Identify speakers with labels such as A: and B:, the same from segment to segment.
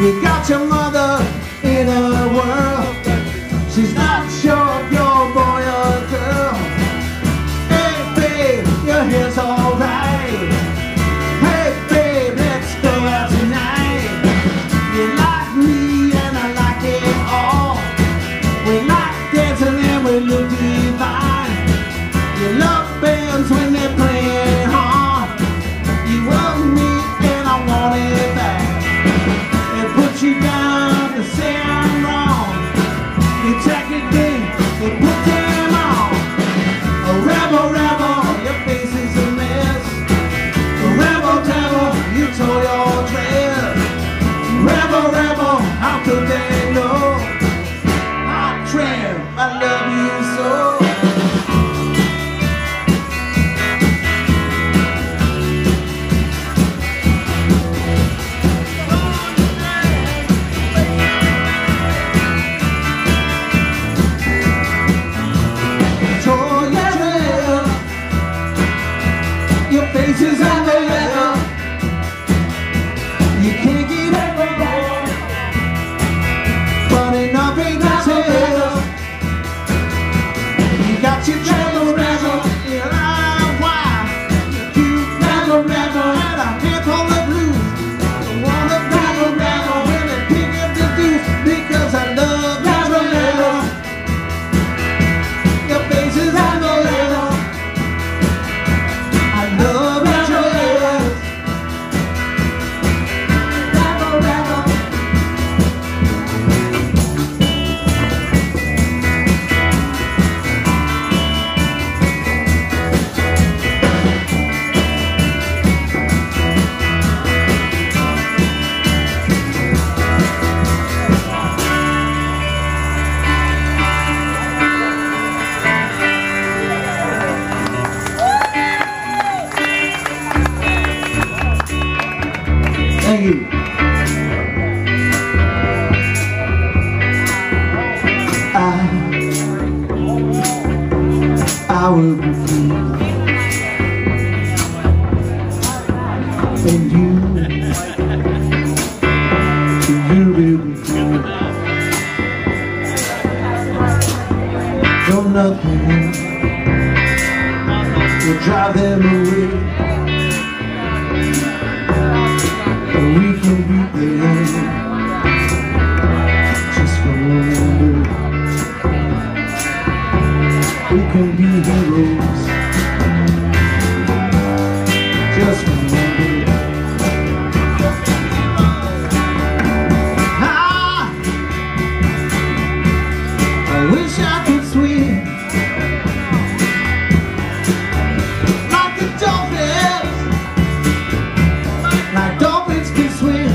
A: You got your mother in a whirl. She's not sure if you're a boy or a girl. Hey babe, your hair's alright. Hey babe, let's go out tonight. You like me and I like it all. We like dancing and we look divine. You love bands when they're playing hard. You love me and I want it back. And put you down to say I'm wrong. You take it in, you put them on. A rebel, rebel, your face is a mess. A rebel, devil, you tore your dress. Rebel, rebel, how could they know? Hot tramp, I love you so. Your face is on the level. You can't get over that. But enough ain't the tale. You got your travel razzle. You're out wild. You razzle razzle. And I can't call the blues. I wanna razzle razzle when they pick up the deuce. Because I love razzle razzle. Your face is on the level. I love it, yes. Rebel, rebel. Thank you. I will be free. And you will be free. No nothing will drive them away. We can be there just for one day. We can be heroes just for one day. I wish I could swim like the dolphins, like dolphins can swim.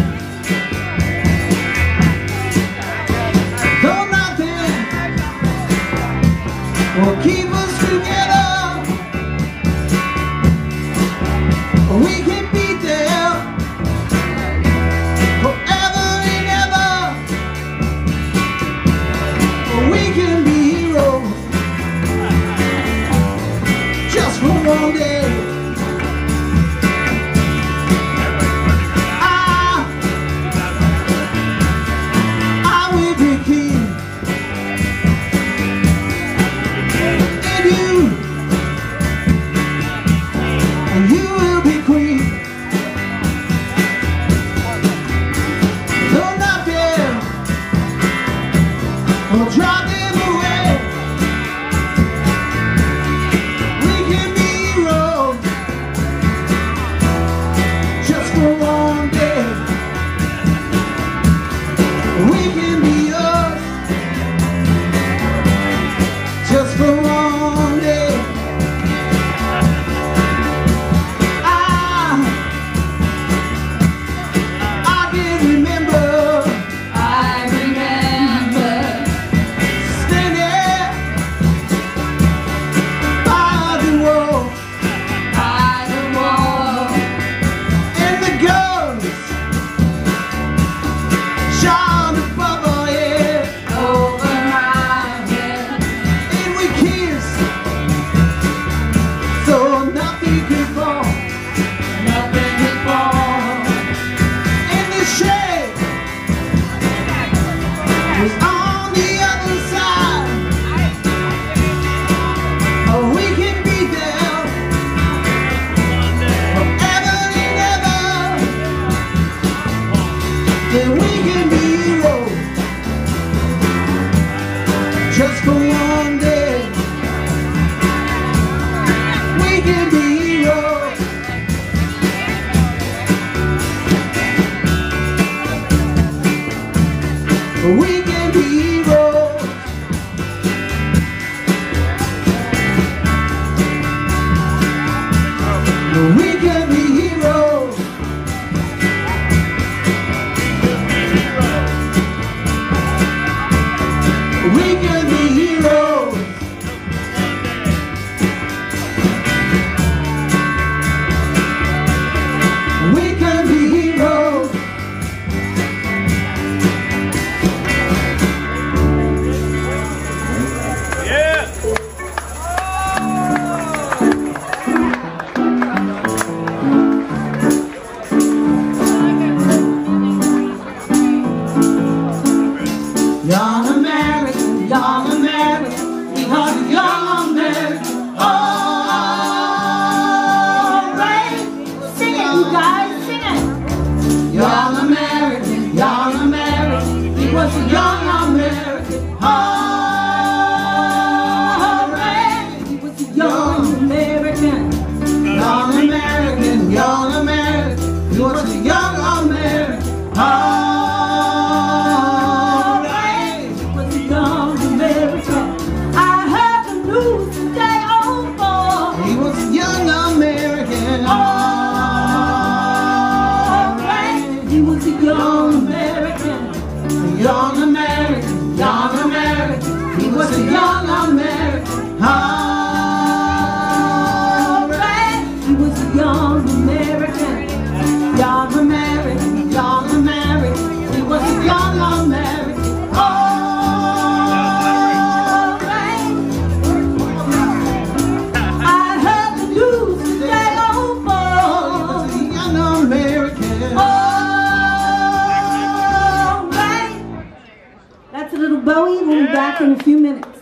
A: Though nothing will keep us together, we can be there forever and ever. We can be heroes just for one day. I will be king, and you will be queen. Though nothing will drive them away, we can be heroes can be heroes. We can be heroes. We can be heroes. We can be heroes. We can be heroes. Young American, young American, because young American. All right, sing it, you guys, sing it. Young American, young American, he was a young American. All right, he was a young American. Young American, young American, he was a young American. Young American, young American, he was a young American. Alright, he was a young American. Young American, young American, he was a young American. Alright, I heard the news today, oh boy, he was a young American. That's a little Bowie. We'll be back in a few minutes.